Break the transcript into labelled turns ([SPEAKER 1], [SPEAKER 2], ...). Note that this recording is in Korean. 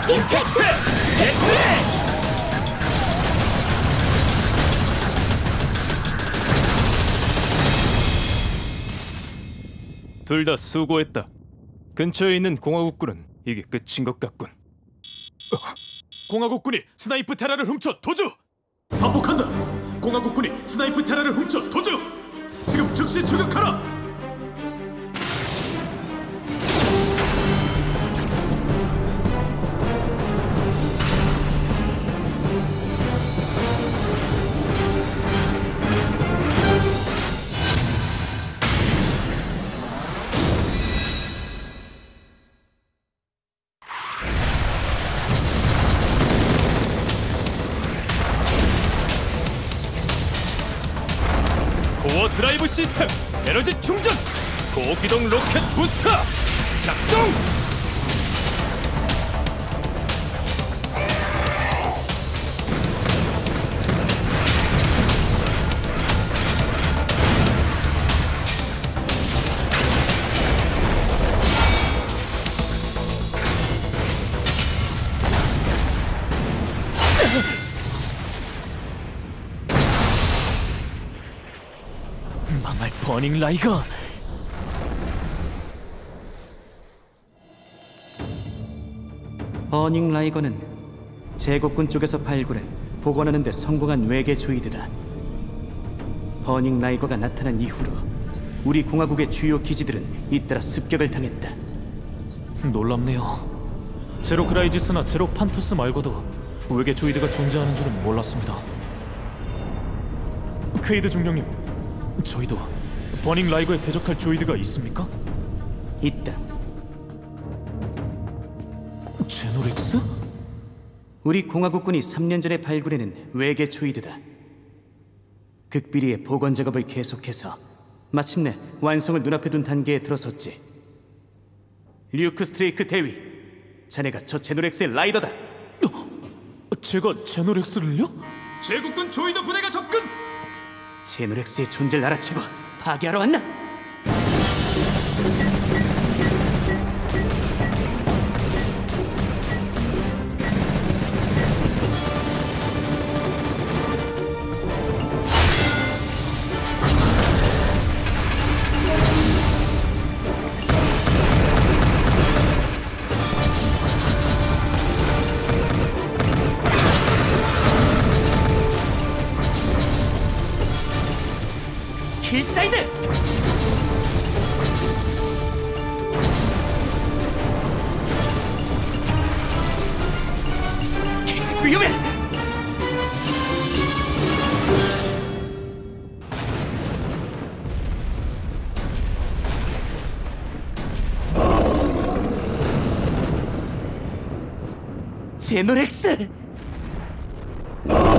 [SPEAKER 1] 임팩트! 엑스레이!
[SPEAKER 2] 둘 다 수고했다. 근처에 있는 공화국군은 이게 끝인 것 같군.
[SPEAKER 1] 공화국군이 스나이프 테라를 훔쳐 도주! 반복한다! 공화국군이 스나이프 테라를 훔쳐 도주! 지금 즉시 출격하라!
[SPEAKER 2] 코어 드라이브 시스템 에너지 충전! 고기동 로켓 부스터 작동!
[SPEAKER 1] 망할 버닝 라이거!
[SPEAKER 3] 버닝 라이거는 제국군 쪽에서 발굴해 복원하는 데 성공한 외계 조이드다. 버닝 라이거가 나타난 이후로 우리 공화국의 주요 기지들은 잇따라 습격을 당했다.
[SPEAKER 1] 놀랍네요. 제로 크라이지스나 제로 판투스 말고도 외계 조이드가 존재하는 줄은 몰랐습니다. 퀘이드 중령님, 저희도 버닝 라이거에 대적할 조이드가 있습니까?
[SPEAKER 3] 있다.
[SPEAKER 1] 제노렉스?
[SPEAKER 3] 우리 공화국군이 3년 전에 발굴해낸 외계 조이드다. 극비리의 복원 작업을 계속해서 마침내 완성을 눈앞에 둔 단계에 들어섰지. 류크 스트레이크 대위, 자네가 저 제노렉스의 라이더다.
[SPEAKER 1] 제가 제노렉스를요?
[SPEAKER 2] 제국군 조이드 부대가 접근!
[SPEAKER 3] 제노렉스의 존재를 알아채고 파괴하러 왔나? 힐사이드! 위험해! 제노렉스!